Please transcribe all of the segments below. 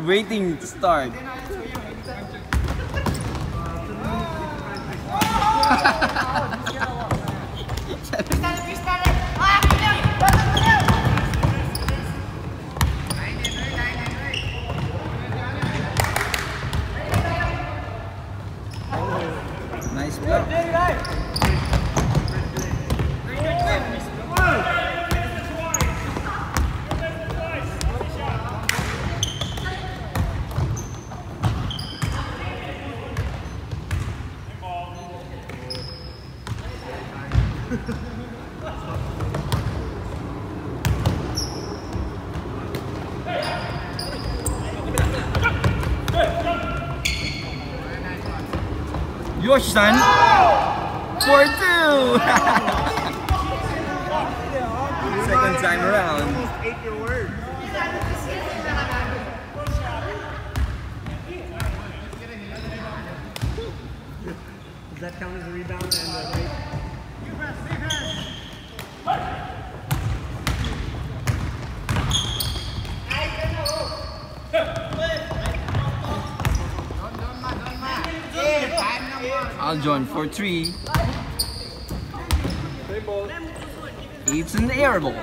We're waiting to start. Nice block. Yoshi-san, 4-2. Second time around. Ate your word. Does that count as a rebound and a break? Aljon for 3. It's an air ball.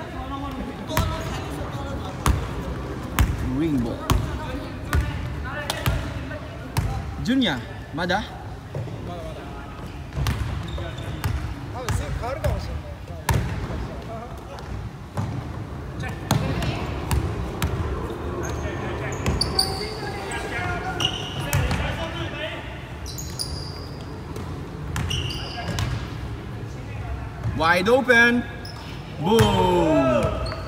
Ring ball. Junya, Mada. Wide open. Boom.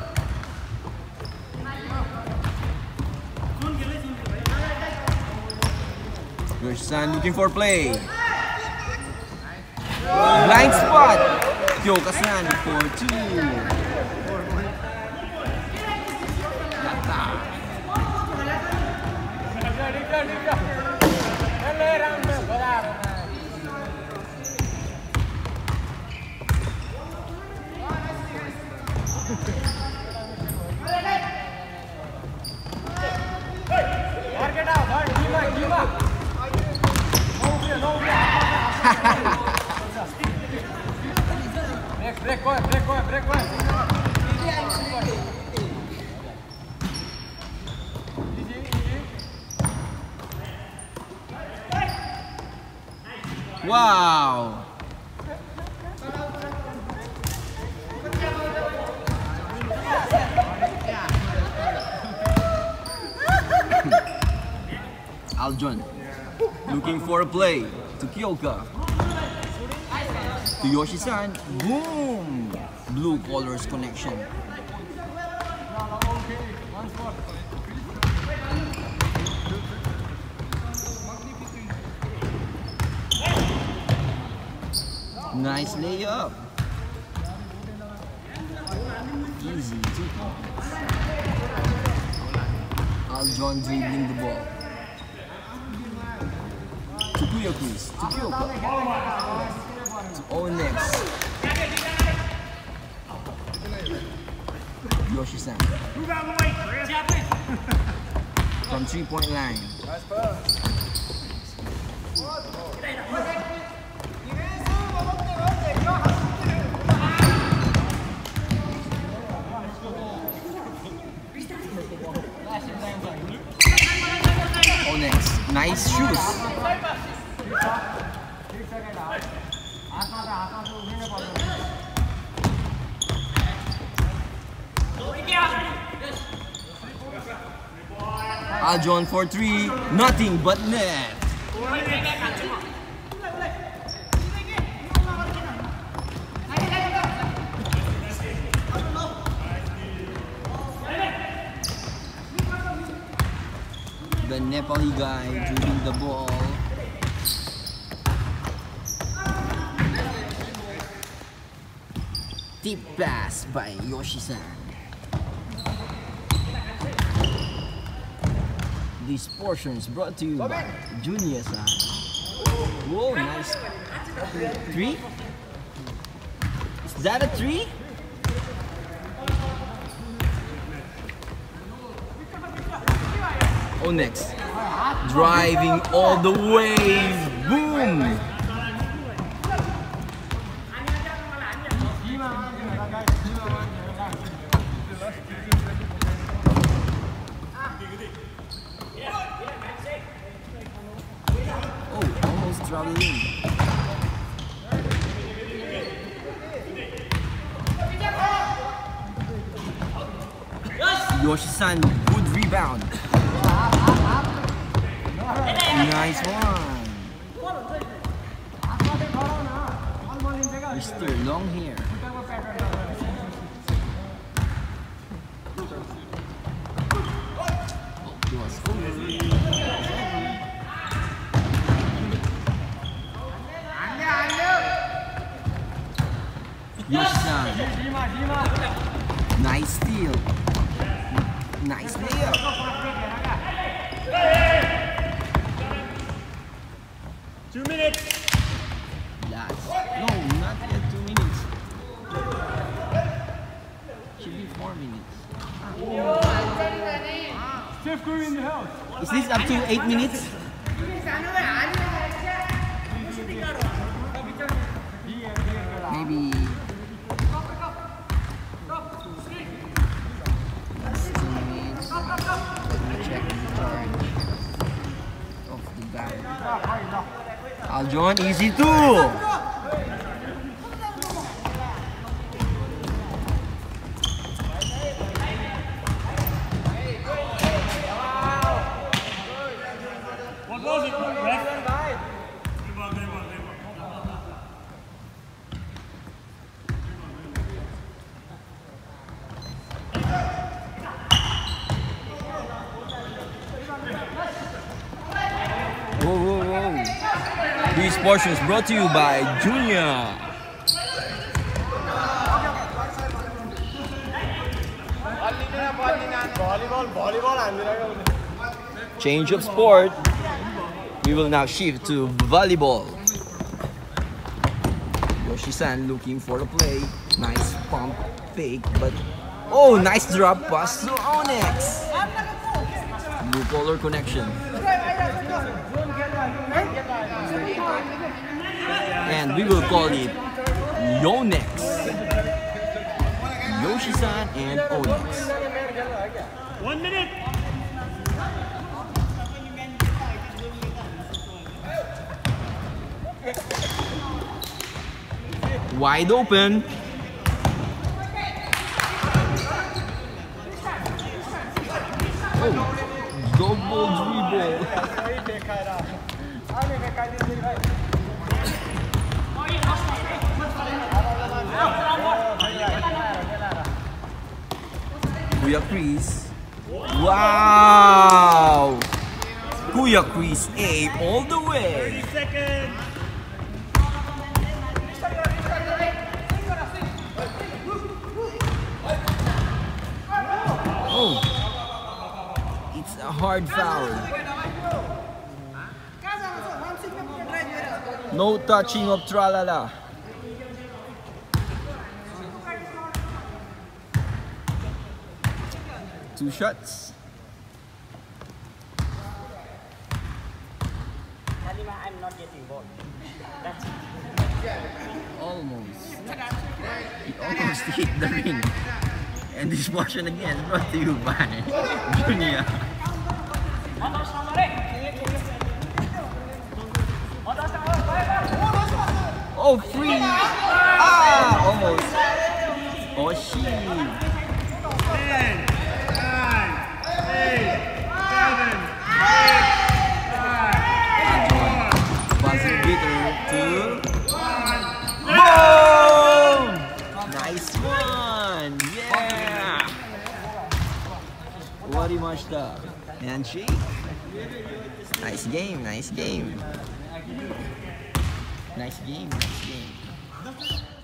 Yoshi-san looking for play. Blind spot. Kyoka-san for 2. Break. Wow. Aljon looking for a play to Kyoka. To Yoshi-san. Boom! Blue colors connection. Nice layup. Easy 2 points. Aljon dribbling the ball. To Kuyakris. To Kyoka. To Onyx. Yoshi-san. From 3-point line. Onyx. Nice shoes. Aljon for 3, nothing but net. The Nepali guy dribbling the ball. Deep pass by Yoshi-san. This portion is brought to you by Junya-san. Whoa, nice. 3? Is that a 3? Yonex driving all the way. Boom! Oh, almost traveling. Yoshi-san, good rebound. Nice one. Mr. Long Hair. Oh, he was over. Yoshi-san. Nice steal. Nice layup. Two minutes. Last. No, not yet 2 minutes. Should be 4 minutes. Steph Curry in the house. Is this up to 8 minutes? Maybe. Last 2 minutes. Let me check the charge of the guy. Aljon, easy too. What was it, ref? Whoa, whoa, whoa. These portions brought to you by Junior. Change of sport. We will now shift to volleyball. Yoshi-san looking for the play. Nice pump fake, but oh, nice drop pass to Onyx. Blue collar connection. And we will call it Yonex. Yoshi-san and Onyx. 1 minute. Wide open. Oh, double dribble. Kuya Chris. Wow! Kuya Chris A all the way. 30 seconds. Oh, it's a hard foul. No touching of Tralala. Two shots. I'm not getting ball. That's it. Almost. He almost hit the ring. And this portion again brought to you by Junior. Oh, free! Ah, almost. Oh, shit. 10, 9, 8, 7, 6, 5, Buzzer beater to boom! Nice one! Yeah! Warimashita. Handshake. Nice game, nice game. Nice game, nice game.